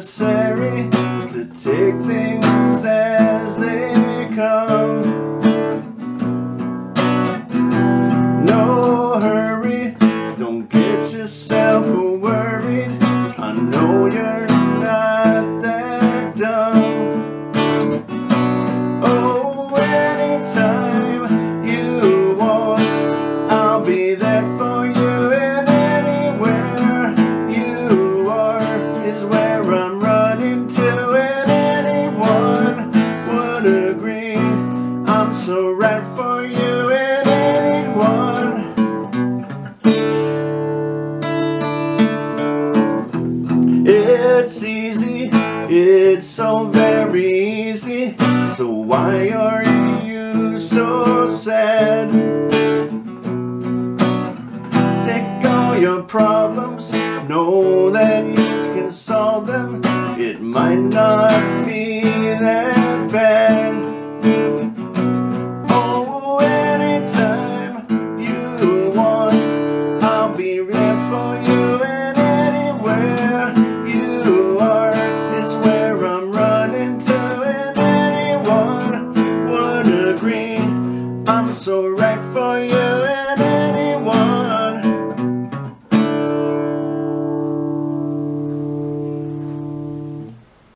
necessary to take things as they come. No hurry, don't get yourself worried. I know you're not that dumb. Oh, anytime you want, I'll be there for you, and anywhere you are is where I'm running to, and anyone would agree I'm so right for you, and anyone. It's easy, it's so very easy, so why are you so sad? Take all your problems, know that you can solve them. It might not